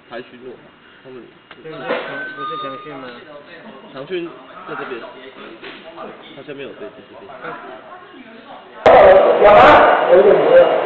排巡逻，他们不是强训吗？ 长训在这边，他下面有队在这边。 有吗？有点不热。